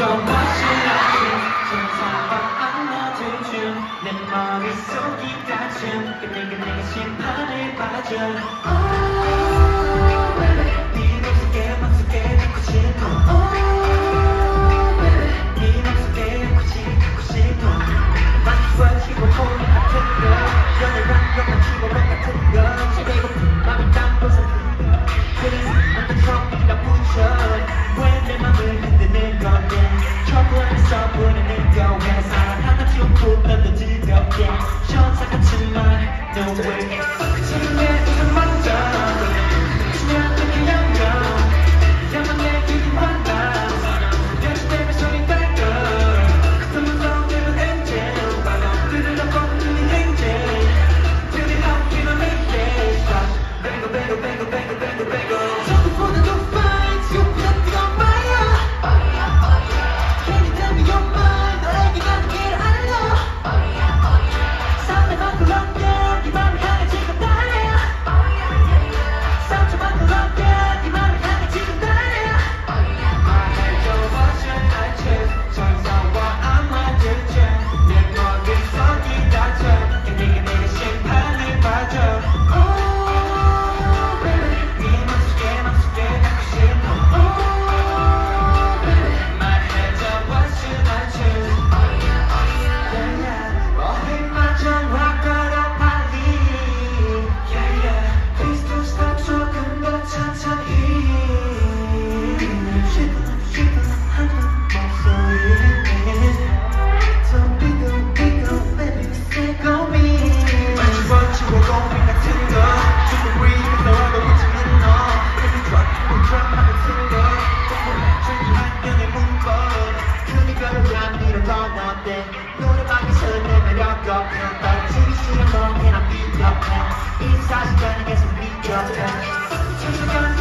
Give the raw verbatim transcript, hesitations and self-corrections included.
내 머릿속이 다친 그대가 내게 심판을 받아 네 맘속에 맘속에 갖고 싶어 네 맘속에 갖고 싶고 싶어 마치 키고 보는 같은 거 연애랑 너만 키고 것 같은 거 제 배고픈 맘이 땅보서 그래서 난 처음이라 붙여 왜 내 맘을 흔드는 건데 trouble 보내는 거 왜 사랑 하나 주고 넌 즐겁게 천사 같은 말 No way 그치만 내 우선 먼저 그치만 또 그냥요 야만 내 길이 환다 연습 때문에 소리 날 걸 그러면 너들은 엔젤 들으러 걷는 이 행제 들이 함께만 make it stop Bang bang bang bang bang bang 저것보다 더 fine 지금보다 뜨거운 fire Can you tell me your mind 너에게 가는 길 알려 상대만 그렇게 네 맘을 향해 지금 달려 상처만 그렇게 네 맘을 향해 지금 달려 말해줘 what should I choose 천사와 아마 들쳐 내 머릿속이 다쳐 네가 내게 심판을 받아 Oh baby 네 맘속에 맘속에 갖고 싶어 Oh baby 말해줘 what should I choose Yeah yeah 머리마저 와 걸어 빨리 Yeah yeah Please don't stop 조금 더 천천히 쉬고 쉬고 하는 목소리에 Don't be go be go baby stick on me 마주보지고 고민 같은 거 지금 우리가 너로 붙이는 너 Baby drop we drop 같은 거 중요한 연애 문법 그니까 안 밀어도 너때 노래방에서 내 매력 없네 떨어지기 싫어 너 그냥 비겁해 이 사실은 계속 비겁해 천천히